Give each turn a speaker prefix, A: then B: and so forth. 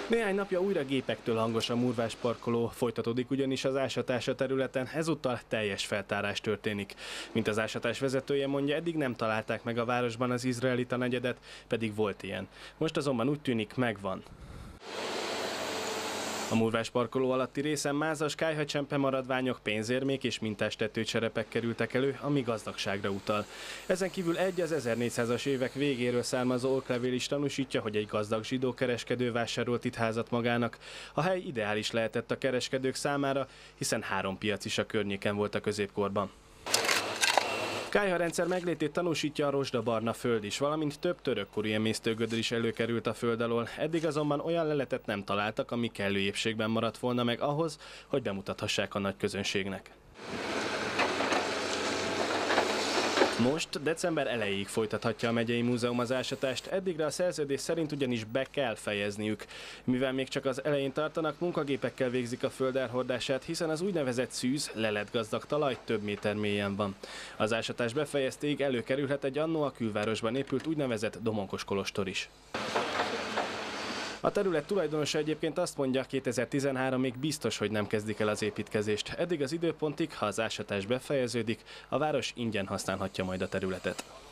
A: Néhány napja újra gépektől hangos a Murvás parkoló, folytatódik ugyanis az ásatás a területen, ezúttal teljes feltárás történik. Mint az ásatás vezetője mondja, eddig nem találták meg a városban az izraelita negyedet, pedig volt ilyen. Most azonban úgy tűnik, megvan. A Murvás parkoló alatti részen mázas kályhacsempe maradványok, pénzérmék és mintás tetőcserepek kerültek elő, ami gazdagságra utal. Ezen kívül egy az 1400-as évek végéről származó oklevél is tanúsítja, hogy egy gazdag zsidó kereskedő vásárolt itt házat magának. A hely ideális lehetett a kereskedők számára, hiszen 3 piac is a környéken volt a középkorban. Kályharendszer meglétét tanúsítja a rozsdabarna föld is, valamint több törökkori emésztőgödör is előkerült a föld alól. Eddig azonban olyan leletet nem találtak, ami kellő épségben maradt volna meg ahhoz, hogy bemutathassák a nagy közönségnek. Most december elejéig folytathatja a megyei múzeum az ásatást, eddigre a szerződés szerint ugyanis be kell fejezniük. Mivel még csak az elején tartanak, munkagépekkel végzik a föld elhordását, hiszen az úgynevezett szűz, leletgazdag talaj több méter mélyen van. Az ásatás befejeztéig előkerülhet egy annó a külvárosban épült úgynevezett domonkos kolostor is. A terület tulajdonosa egyébként azt mondja, 2013-ig biztos, hogy nem kezdik el az építkezést. Eddig az időpontig, ha az ásatás befejeződik, a város ingyen használhatja majd a területet.